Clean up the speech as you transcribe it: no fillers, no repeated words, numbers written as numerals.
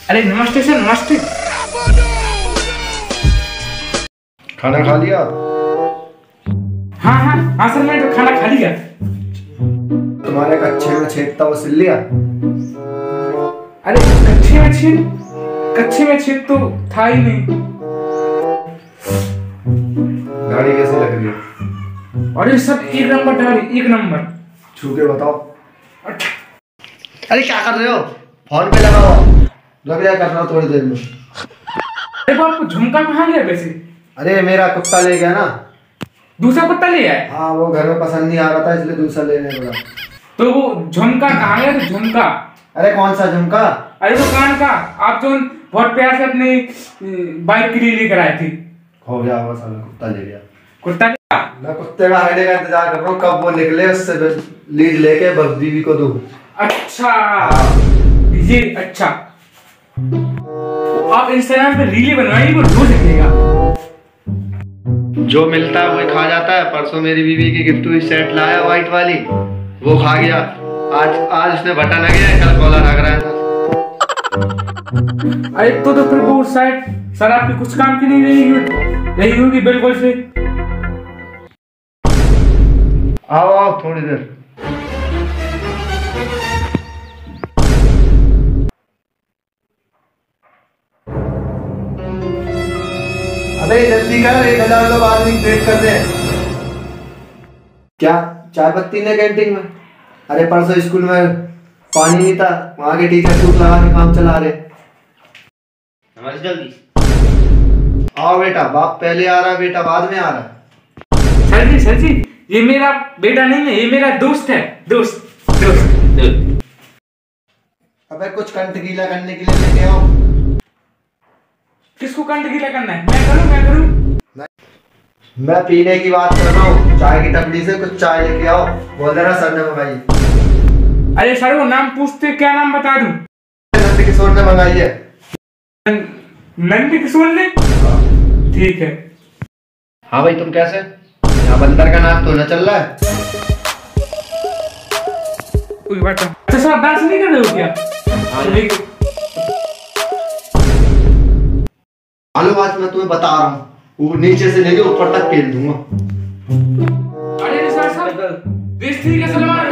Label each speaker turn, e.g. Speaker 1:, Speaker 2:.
Speaker 1: अरे नमस्ते सर, नमस्ते।
Speaker 2: खाना खा लिया?
Speaker 1: हाँ हाँ हाँ सर, मैं तो खाना खा लिया।
Speaker 2: तुम्हारे कच्चे में छेद था वो सिल लिया?
Speaker 1: अरे कच्चे में छेद तो था ही नहीं।
Speaker 2: दाढ़ी कैसे लग रही है?
Speaker 1: अरे सर एक नंबर दाढ़ी, एक नंबर।
Speaker 2: छू के बताओ। अरे क्या कर रहे हो? फोन पे लगा हुआ, रख दिया कर रहा हूँ थोड़ी देर में।
Speaker 1: अरे वो आपको झुमका कहाँ गया वैसे?
Speaker 2: अरे मेरा कुत्ता ले गया ना।
Speaker 1: दूसरा कुत्ता ले आया?
Speaker 2: हाँ, वो घर में पसंद नहीं आ रहा था इसलिए दूसरा लेने पड़ा।
Speaker 1: तो वो झुमका कहाँ गया? तो झुमका?
Speaker 2: अरे कौन सा झुमका?
Speaker 1: अरे वो कान का, आप जो बहुत प्यार से अपनी बाइक के लिए लेकर आए थे।
Speaker 2: हो गया होगा साला, कुत्ता ले गया।
Speaker 1: कुत्ता क्या? मैं
Speaker 2: कुत्ते का आने का इंतजार कर रहा हूँ, कब वो निकले उससे लीड लेके बीवी को दूं।
Speaker 1: अच्छा ये अच्छा, आप इंस्टाग्राम पे रीलें बनवाइए, वो रोज दिखेगा।
Speaker 2: जो मिलता है वही खा जाता है। परसों मेरी बीवी की गिफ्ट हुई सेट लाया व्हाइट वाली, वो खा गया। आज उसने बटन लगे, कल कॉलर रख रहा था।
Speaker 1: अरे तो फिर वो शायद सर आपकी कुछ काम की नहीं रही होगी बिल्कुल से।
Speaker 2: आओ थोड़ी देर। अबे जल्दी कर, 1000 लोग आदमी वेट कर रहे हैं। क्या चाय पत्ती ने कैंटीन में? अरे परसों स्कूल में पानी नहीं था, वहां के टीचर सूट लगा के काम चला रहे।
Speaker 3: हमारे जल्दी
Speaker 2: आओ बेटा, बाप पहले आ रहा, बेटा बाद में आ रहा।
Speaker 1: सर जी ये मेरा बेटा नहीं है, ये मेरा दोस्त है। दोस्त।
Speaker 2: अबे कुछ कंठ गीला करने के लिए लेके आओ।
Speaker 1: किसको कंठ गीला करना है? मैं करूं?
Speaker 2: मैं पीने की बात कर रहा हूँ, चाय की टपली से कुछ चाय लेके आओ। बोल दे रहा सर ने मंगाई।
Speaker 1: अरे सर वो नाम पूछते, क्या नाम बता दूं?
Speaker 2: नंद किशोर ने मंगाई है।
Speaker 1: नंद किशोर ने? ठीक है।
Speaker 2: हाँ भाई, तुम कैसे? यहाँ बंदर का नाच तो न चल रहा है।
Speaker 1: कोई बात नहीं। अच्छा सर, डांस नहीं कर रहे हो क्या?
Speaker 2: आलू आज मैं तुम्हें बता रहा हूँ, वो नीचे से लेके ऊपर तक खेल दूंगा।
Speaker 1: अरे सर बेइज्जती कैसे लगा